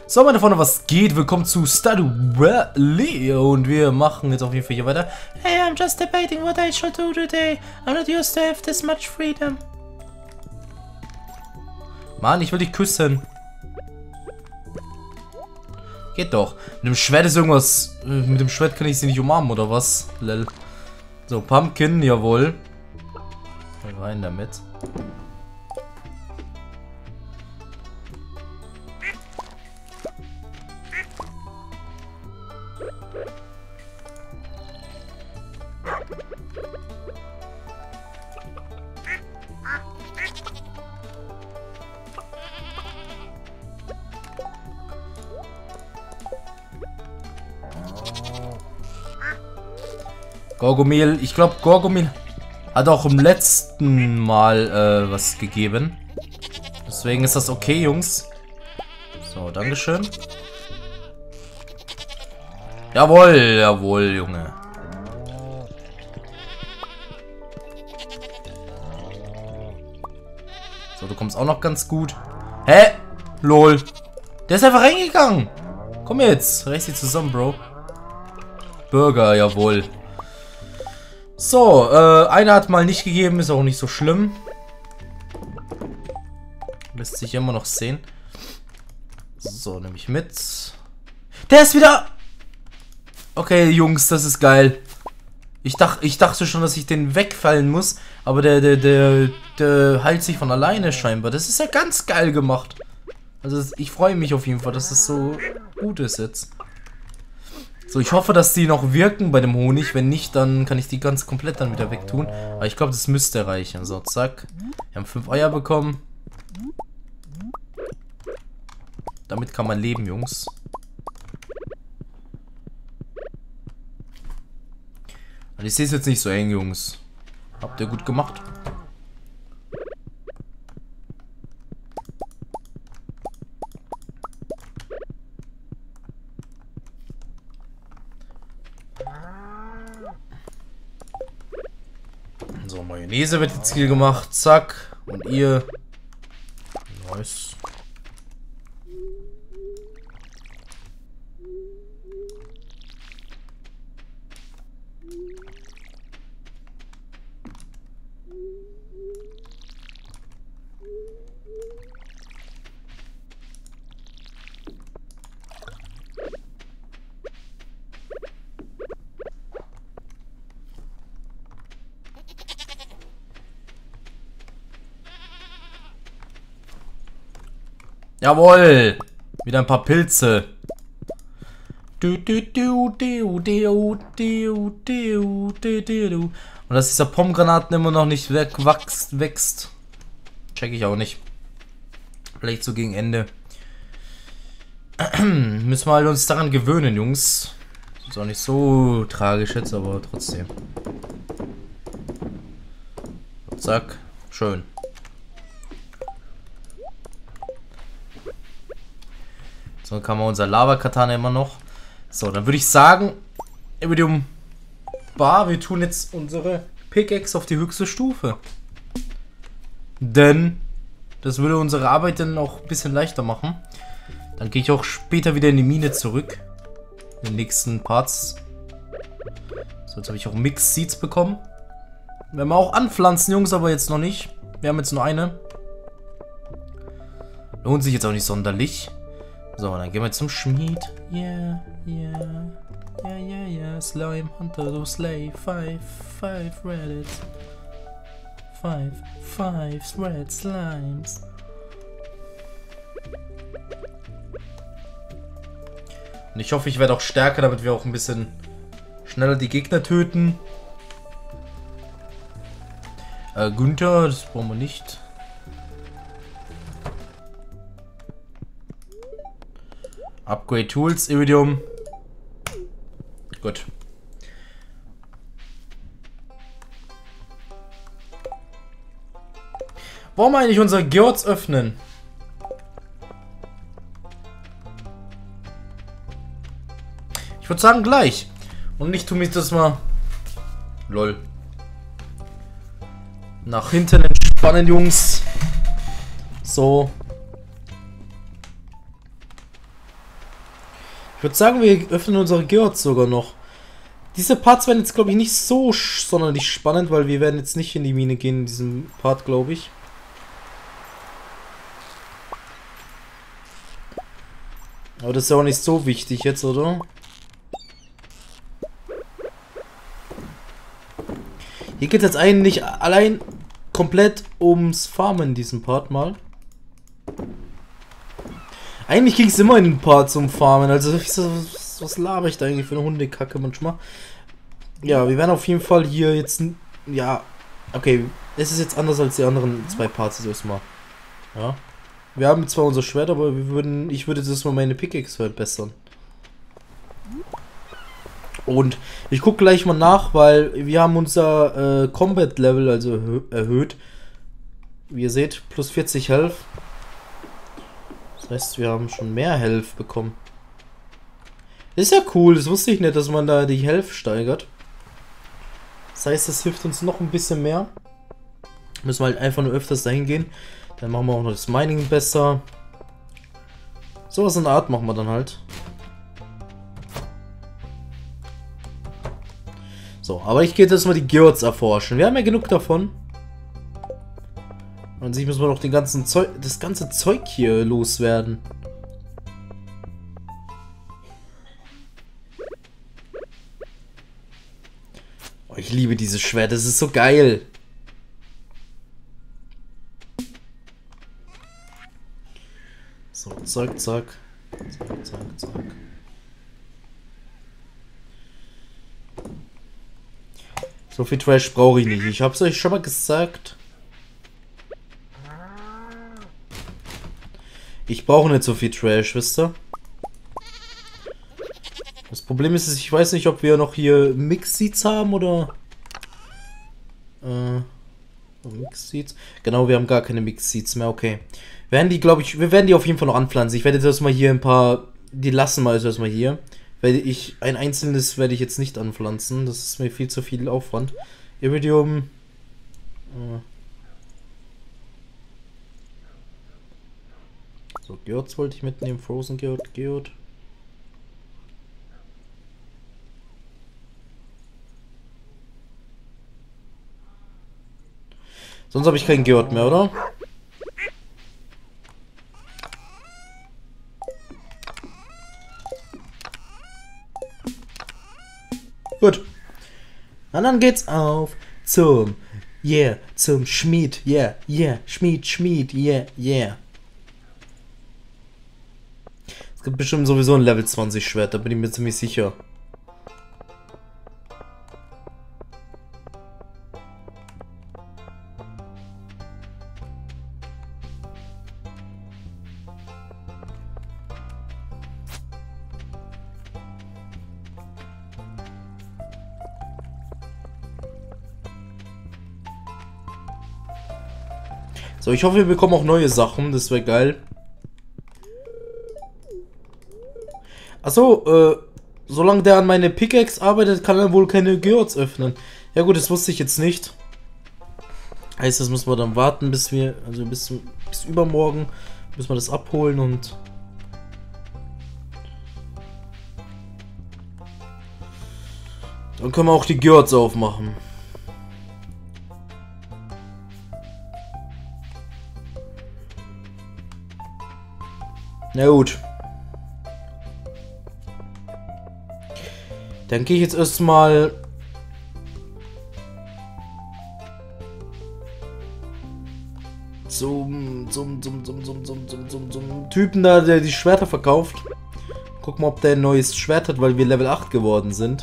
So, meine Freunde, was geht? Willkommen zu Stardew Valley und wir machen jetzt auf jeden Fall hier weiter. Hey, I'm just debating what I should do today. I'm not used to have this much freedom. Mann, ich will dich küssen. Geht doch. Mit dem Schwert ist irgendwas... Mit dem Schwert kann ich sie nicht umarmen, oder was? Lel. So, Pumpkin, jawohl. Rein damit. Gorgomil, ich glaube Gorgomil hat auch im letzten Mal was gegeben. Deswegen ist das okay, Jungs. So, dankeschön. Jawohl, jawohl, Junge. So, du kommst auch noch ganz gut. Hä? Lol. Der ist einfach reingegangen. Komm jetzt, reiß sie zusammen, Bro. Burger, jawohl. So, einer hat mal nicht gegeben, ist auch nicht so schlimm. Lässt sich immer noch sehen. So, nehme ich mit. Der ist wieder... Okay, Jungs, das ist geil. Ich dachte schon, dass ich den wegfallen muss, aber der heilt sich von alleine scheinbar. Das ist ja ganz geil gemacht. Also ich freue mich auf jeden Fall, dass es so gut ist jetzt. So, ich hoffe, dass die noch wirken bei dem Honig. Wenn nicht, dann kann ich die ganz komplett dann wieder wegtun. Aber ich glaube, das müsste reichen. So, zack. Wir haben 5 Eier bekommen. Damit kann man leben, Jungs. Und ich sehe es jetzt nicht so eng, Jungs. Habt ihr gut gemacht. So, Mayonnaise wird jetzt hier gemacht. Zack. Und ihr. Nice. Jawohl! Wieder ein paar Pilze. Und dass dieser Pomgranaten immer noch nicht wächst. Check ich auch nicht. Vielleicht so gegen Ende. Müssen wir halt uns daran gewöhnen, Jungs. Ist auch nicht so tragisch jetzt, aber trotzdem. Zack. Schön. So, kann man unser Lava-Katana immer noch. So, dann würde ich sagen, Iridium Bar, wir tun jetzt unsere Pickaxe auf die höchste Stufe. Denn das würde unsere Arbeit dann auch ein bisschen leichter machen. Dann gehe ich auch später wieder in die Mine zurück. In den nächsten Parts. So, jetzt habe ich auch Mixed Seeds bekommen. Werden wir auch anpflanzen, Jungs, aber jetzt noch nicht. Wir haben jetzt nur eine. Lohnt sich jetzt auch nicht sonderlich. So, dann gehen wir zum Schmied. Yeah, yeah. Yeah, yeah, yeah. Slime Hunter to Slay. 5 Reddit. 5 Red Slimes. Und ich hoffe, ich werde auch stärker, damit wir auch ein bisschen schneller die Gegner töten. Günther, das brauchen wir nicht. Upgrade Tools, Iridium. Gut. Wollen wir eigentlich unser Geords öffnen? Ich würde sagen gleich. Und ich tue mich das mal... Lol. Nach hinten entspannen, Jungs. So. Ich würde sagen, wir öffnen unsere Georgs sogar noch. Diese Parts werden jetzt, glaube ich, nicht so sonderlich spannend, weil wir werden jetzt nicht in die Mine gehen in diesem Part, glaube ich. Aber das ist ja auch nicht so wichtig jetzt, oder? Hier geht es jetzt eigentlich allein komplett ums Farmen in diesem Part mal. Eigentlich ging es immer in den Parts um Farmen, also was laber ich da eigentlich für eine Hundekacke manchmal? Ja, wir werden auf jeden Fall hier jetzt, ja, okay, es ist jetzt anders als die anderen zwei Parts erstmal. Ja. Wir haben zwar unser Schwert, aber ich würde das mal meine Pickaxe verbessern. Und ich gucke gleich mal nach, weil wir haben unser Combat Level also erhöht. Wie ihr seht, plus 40 Health. Das heißt, wir haben schon mehr Health bekommen. Ist ja cool, das wusste ich nicht, dass man da die Health steigert. Das heißt, das hilft uns noch ein bisschen mehr. Müssen wir halt einfach nur öfters dahin gehen. Dann machen wir auch noch das Mining besser. Sowas in der Art machen wir dann halt. So, aber ich gehe jetzt erstmal die Georgs erforschen. Wir haben ja genug davon. An sich müssen wir noch das ganze Zeug hier loswerden. Oh, ich liebe dieses Schwert, das ist so geil. So, zack, zack. Zack, zack, zack. So viel Trash brauche ich nicht. Ich habe es euch schon mal gesagt. Ich brauche nicht so viel Trash, wisst ihr? Das Problem ist, ich weiß nicht, ob wir noch hier Mix-Seeds haben oder... Mix-Seeds? Genau, wir haben gar keine Mix-Seeds mehr, okay. Wir werden die auf jeden Fall noch anpflanzen. Ich werde jetzt erstmal hier ein paar... Die lassen wir also erstmal hier. Ein einzelnes werde ich jetzt nicht anpflanzen. Das ist mir viel zu viel Aufwand. Iridium... So, Georgs wollte ich mitnehmen. Frozen Geord. Sonst habe ich keinen Geord mehr, oder? Gut. Und dann geht's auf zum Schmied. Schmied, yeah. Es gibt bestimmt sowieso ein Level 20 Schwert, da bin ich mir ziemlich sicher. So, ich hoffe, wir bekommen auch neue Sachen, das wäre geil. Achso, solange der an meine Pickaxe arbeitet, kann er wohl keine Georgs öffnen. Ja gut, das wusste ich jetzt nicht. Heißt, das müssen wir dann warten, bis übermorgen, müssen wir das abholen und... Dann können wir auch die Georgs aufmachen. Na gut. Dann gehe ich jetzt erstmal zum Typen da, der die Schwerter verkauft. Guck mal, ob der ein neues Schwert hat, weil wir Level 8 geworden sind.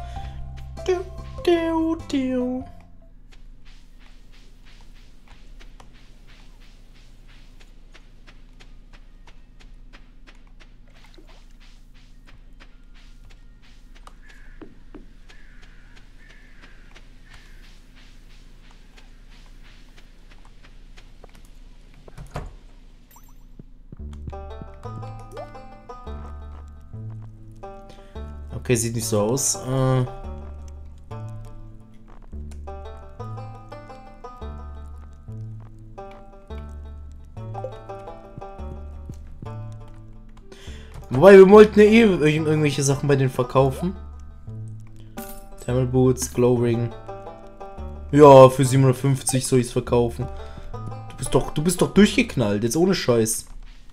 Okay, sieht nicht so aus. Wobei, wir wollten ja eh irgendwelche Sachen bei denen verkaufen. Thermal Boots, Glow Ring. Ja, für 750 soll ich es verkaufen. Du bist doch durchgeknallt, jetzt ohne Scheiß.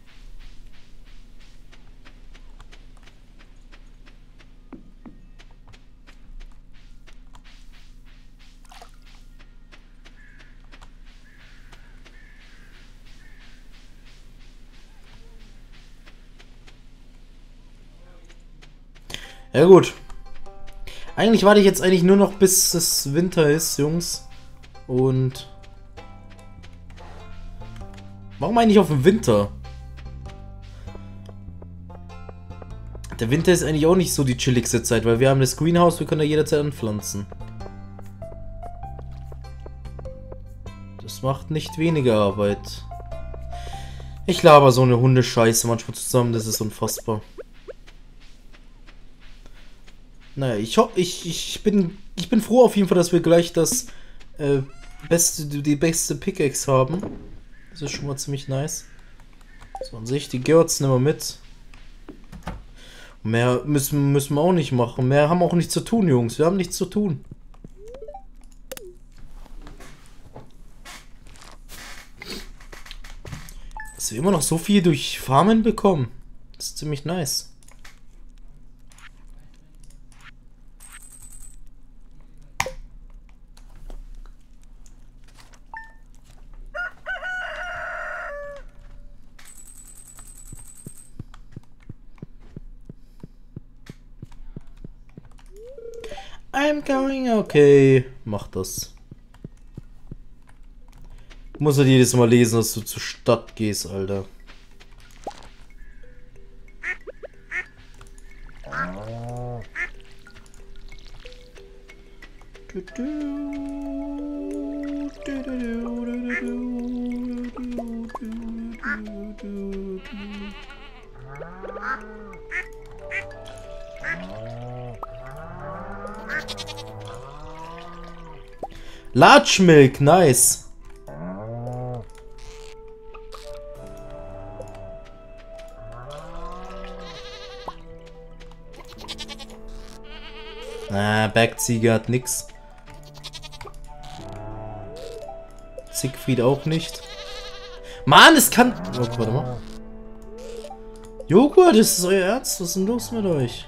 Ja gut. Eigentlich warte ich jetzt eigentlich nur noch, bis es Winter ist, Jungs. Und... Warum eigentlich auf den Winter? Der Winter ist eigentlich auch nicht so die chilligste Zeit, weil wir haben das Greenhouse, wir können da jederzeit anpflanzen. Das macht nicht weniger Arbeit. Ich laber so eine Hundescheiße manchmal zusammen, das ist unfassbar. Naja, ich bin froh auf jeden Fall, dass wir gleich die beste Pickaxe haben. Das ist schon mal ziemlich nice. So, an sich, die Girls nehmen wir mit. Mehr müssen wir auch nicht machen. Mehr haben wir auch nichts zu tun, Jungs. Wir haben nichts zu tun. Dass wir immer noch so viel durch Farmen bekommen. Das ist ziemlich nice. I'm going okay. Mach das. Du musst halt jedes Mal lesen, dass du zur Stadt gehst, Alter. Large Milk, nice. Bergziege hat nix. Siegfried auch nicht. Mann, es kann... Oh, warte mal. Joghurt, das ist euer Ernst? Was ist denn los mit euch?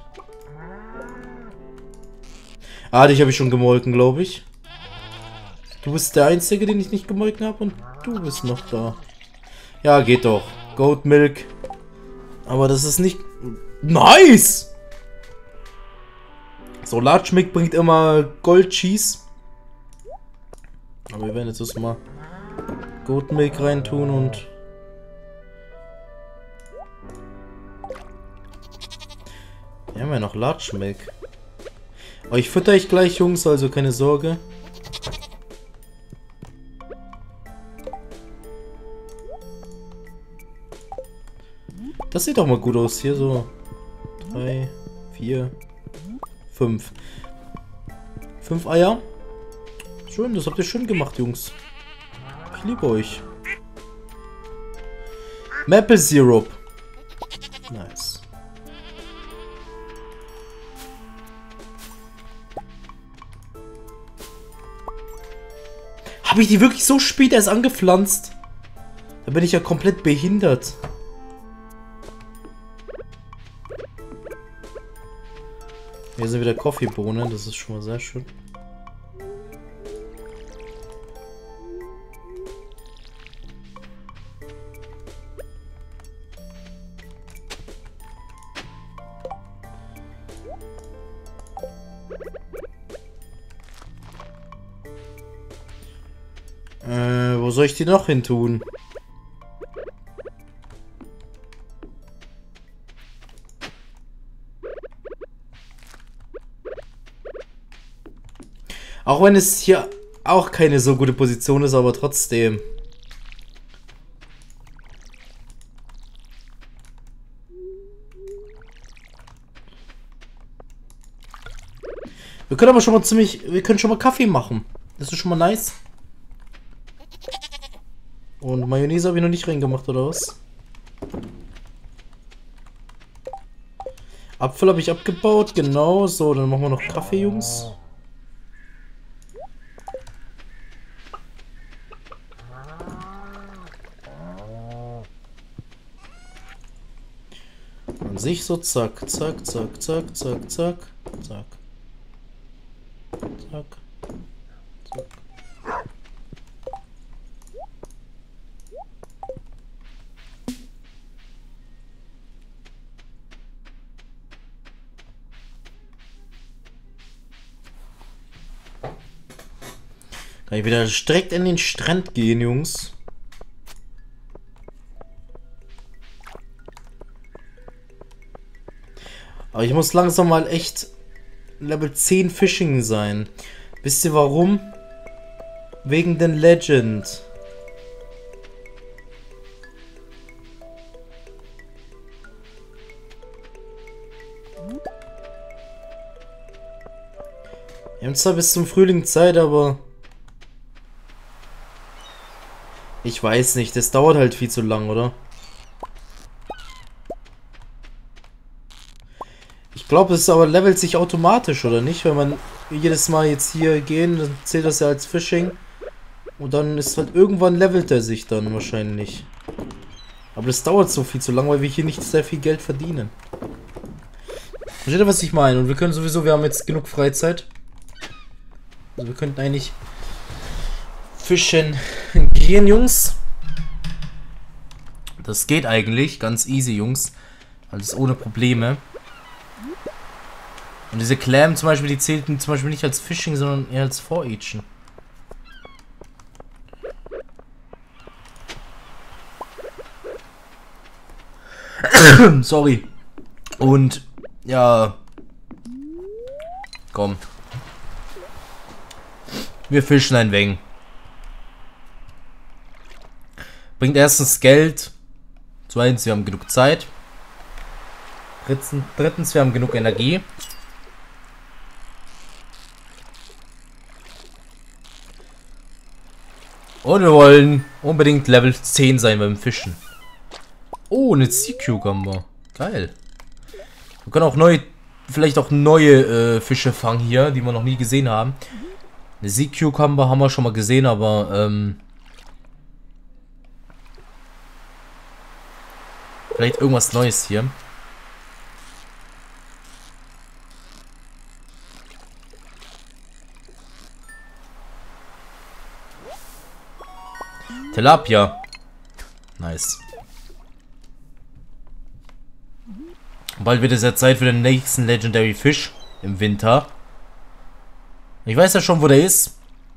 Ah, dich habe ich schon gemolken, glaube ich. Du bist der Einzige, den ich nicht gemolken habe und du bist noch da. Ja, geht doch. Goat Milk. Aber das ist nicht... Nice! So, Large Milk bringt immer Gold Cheese. Aber wir werden jetzt erstmal Goat Milk reintun und... Wir haben ja noch Large Milk. Aber ich fütter euch gleich, Jungs, also keine Sorge. Das sieht doch mal gut aus hier, so 3, 4, 5. 5 Eier. Schön, das habt ihr schön gemacht, Jungs. Ich liebe euch. Maple Syrup. Nice. Habe ich die wirklich so spät erst angepflanzt? Da bin ich ja komplett behindert. Hier sind wieder Kaffeebohnen, das ist schon mal sehr schön. Wo soll ich die noch hin tun? Auch wenn es hier auch keine so gute Position ist, aber trotzdem. Wir können aber schon mal wir können schon mal Kaffee machen. Das ist schon mal nice. Und Mayonnaise habe ich noch nicht reingemacht, oder was? Apfel habe ich abgebaut, genau. So, dann machen wir noch Kaffee, Jungs. An sich so zack, zack, zack, zack, zack, zack, zack. Zack. Zack. Kann ich wieder direkt in den Strand gehen, Jungs. Aber ich muss langsam mal echt Level 10 Fishing sein. Wisst ihr warum? Wegen den Legend. Wir haben zwar bis zum Frühling Zeit, aber ich weiß nicht, das dauert halt viel zu lang, oder? Ich glaube, es aber levelt sich automatisch, oder nicht? Wenn man jedes Mal jetzt hier gehen, dann zählt das ja als Fishing. Und dann ist halt irgendwann levelt er sich dann wahrscheinlich. Aber das dauert so viel zu lang, weil wir hier nicht sehr viel Geld verdienen. Versteht ihr, was ich meine? Und wir können sowieso, wir haben jetzt genug Freizeit. Also wir könnten eigentlich fischen gehen, Jungs. Das geht eigentlich ganz easy, Jungs. Alles ohne Probleme. Und diese Clam zum Beispiel, die zählten zum Beispiel nicht als Fishing, sondern eher als Foragen. Sorry. Und ja. Komm. Wir fischen ein wenig. Bringt erstens Geld. Zweitens, wir haben genug Zeit. Drittens, wir haben genug Energie. Und wir wollen unbedingt Level 10 sein beim Fischen. Oh, eine Sea Cucumber. Geil. Wir können auch vielleicht auch neue Fische fangen hier, die wir noch nie gesehen haben. Eine Sea Cucumber haben wir schon mal gesehen, aber vielleicht irgendwas Neues hier. Tilapia. Nice. Bald wird es ja Zeit für den nächsten Legendary Fisch im Winter. Ich weiß ja schon, wo der ist.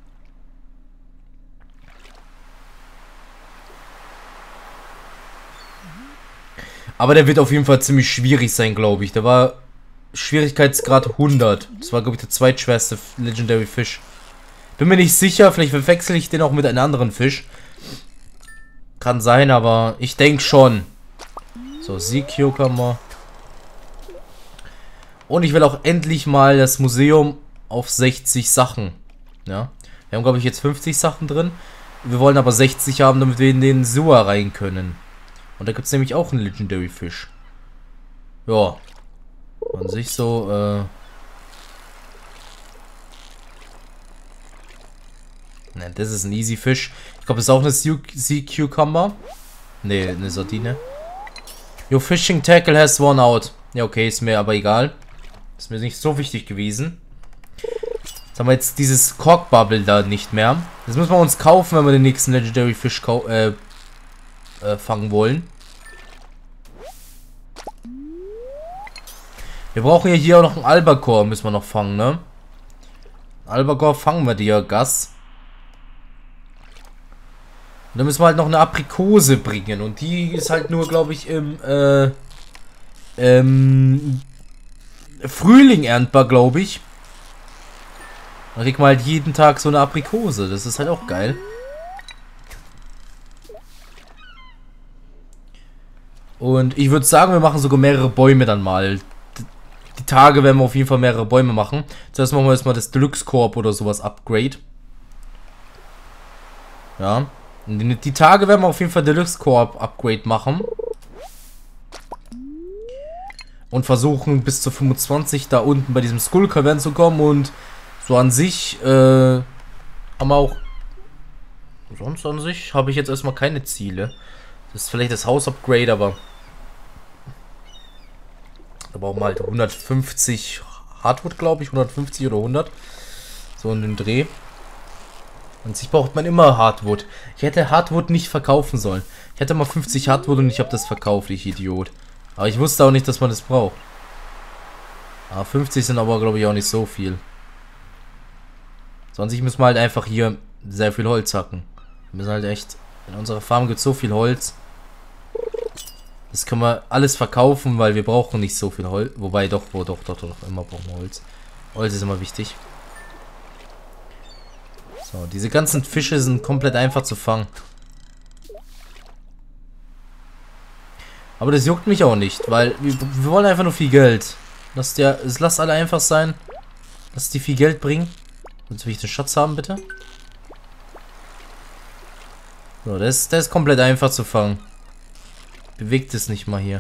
Aber der wird auf jeden Fall ziemlich schwierig sein, glaube ich. Der war Schwierigkeitsgrad 100. Das war, glaube ich, der zweitschwerste Legendary Fisch. Bin mir nicht sicher, vielleicht verwechsel ich den auch mit einem anderen Fisch. Kann sein, aber ich denke schon. So, Sea Cucumber. Und ich will auch endlich mal das Museum auf 60 Sachen. Ja. Wir haben, glaube ich, jetzt 50 Sachen drin. Wir wollen aber 60 haben, damit wir in den Sewer rein können. Und da gibt es nämlich auch einen Legendary Fisch. Ja. An sich so, ne, das ist ein Easy Fisch. Ich glaube, das ist auch eine Sea Cucumber. Ne, eine Sardine. Your fishing tackle has worn out. Ja, okay, ist mir aber egal. Ist mir nicht so wichtig gewesen. Jetzt haben wir jetzt dieses Cork Bubble da nicht mehr. Das müssen wir uns kaufen, wenn wir den nächsten Legendary Fisch fangen wollen. Wir brauchen ja hier auch noch einen Albacore, müssen wir noch fangen, ne? Albacore fangen wir dir, Gas. Und dann müssen wir halt noch eine Aprikose bringen. Und die ist halt nur, glaube ich, im Frühling erntbar, glaube ich. Dann kriegt man halt jeden Tag so eine Aprikose. Das ist halt auch geil. Und ich würde sagen, wir machen sogar mehrere Bäume dann mal. Die Tage werden wir auf jeden Fall mehrere Bäume machen. Zuerst machen wir jetzt mal das Deluxe Corp oder sowas Upgrade. Ja. Und die Tage werden wir auf jeden Fall Deluxe Corp Upgrade machen. und versuchen bis zu 25 da unten bei diesem Skull Cavern zu kommen und so an sich haben wir auch sonst an sich habe ich jetzt erstmal keine Ziele. Das ist vielleicht das Haus-Upgrade, aber da brauchen wir halt 150 Hardwood, glaube ich, 150 oder 100. So in den Dreh. An sich braucht man immer Hardwood. Ich hätte Hardwood nicht verkaufen sollen. Ich hätte mal 50 Hardwood und ich habe das verkauft, ich Idiot. Aber ich wusste auch nicht, dass man das braucht. Aber 50 sind aber, glaube ich, auch nicht so viel. Sonst müssen wir halt einfach hier sehr viel Holz hacken. Wir müssen halt echt... In unserer Farm gibt es so viel Holz. Das können wir alles verkaufen, weil wir brauchen nicht so viel Holz. Wobei, doch, immer brauchen wir Holz. Holz ist immer wichtig. So, diese ganzen Fische sind komplett einfach zu fangen. Aber das juckt mich auch nicht, weil wir wollen einfach nur viel Geld. Lasst alle einfach sein. Dass die viel Geld bringen. Sonst will ich den Schatz haben, bitte. So, der ist komplett einfach zu fangen. Bewegt es nicht mal hier.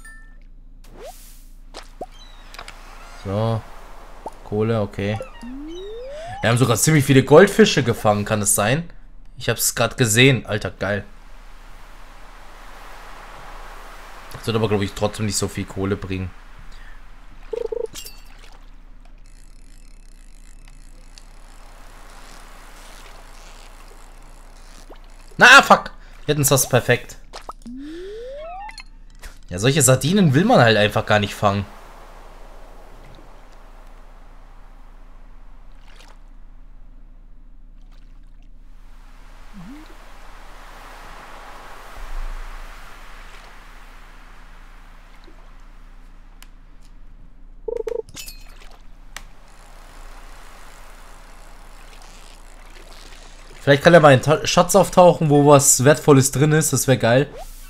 So. Kohle, okay. Wir haben sogar ziemlich viele Goldfische gefangen, kann es sein? Ich habe es gerade gesehen. Alter, geil. Das wird aber, glaube ich, trotzdem nicht so viel Kohle bringen. Na, fuck. Wir hätten das perfekt. Ja, solche Sardinen will man halt einfach gar nicht fangen. Vielleicht kann ja mal ein Schatz auftauchen, wo was Wertvolles drin ist. Das wäre geil.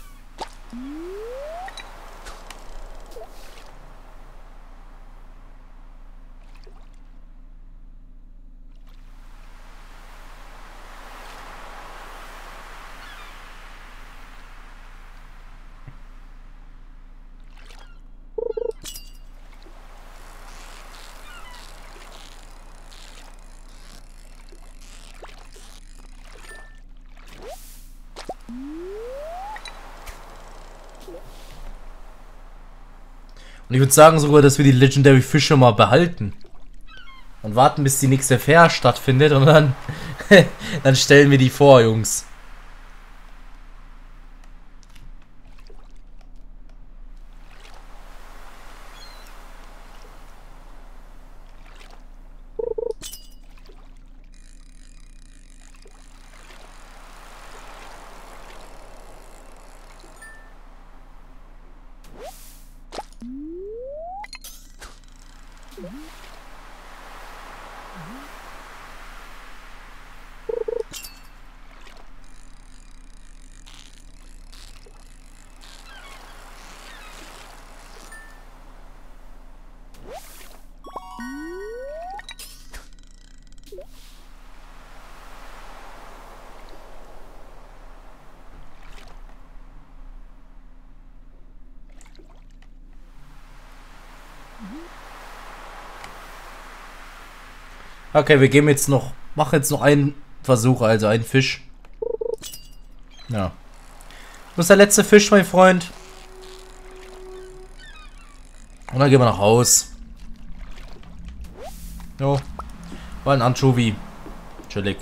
Und ich würde sagen sogar, dass wir die Legendary Fische mal behalten. Und warten, bis die nächste Fair stattfindet und dann, dann stellen wir die vor, Jungs. Okay, wir geben jetzt noch, machen jetzt noch einen Versuch, also einen Fisch. Ja. Das ist der letzte Fisch, mein Freund. Und dann gehen wir nach Haus. Jo. War ein Anchovy. Chillig.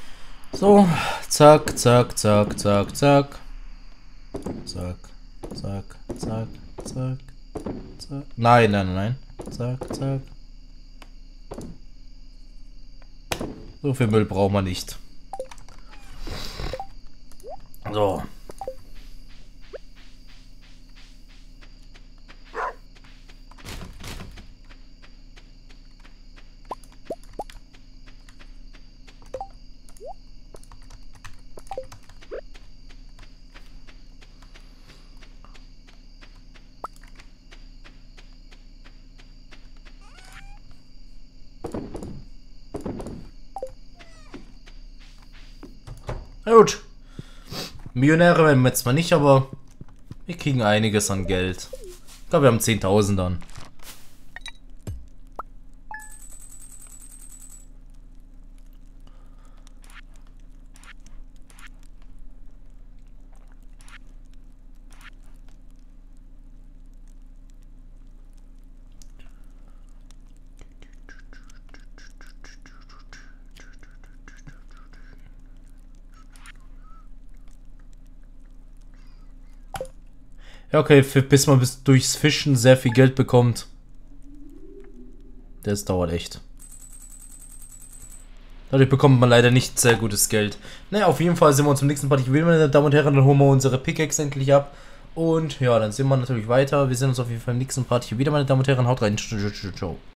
So, zack, zack, zack, zack, zack. Zack, zack. Zack, zack, zack, zack. Nein, nein, nein. Zack, zack. So viel Müll braucht man nicht. So. Na gut. Millionäre werden wir jetzt mal nicht, aber wir kriegen einiges an Geld. Ich glaube, wir haben 10.000 dann. Ja, okay, bis man durchs Fischen sehr viel Geld bekommt. Das dauert echt. Dadurch bekommt man leider nicht sehr gutes Geld. Naja, auf jeden Fall sehen wir uns im nächsten Part wieder, meine Damen und Herren. Dann holen wir unsere Pickaxe endlich ab. Und ja, dann sehen wir natürlich weiter. Wir sehen uns auf jeden Fall im nächsten Part hier wieder, meine Damen und Herren. Haut rein. Ciao.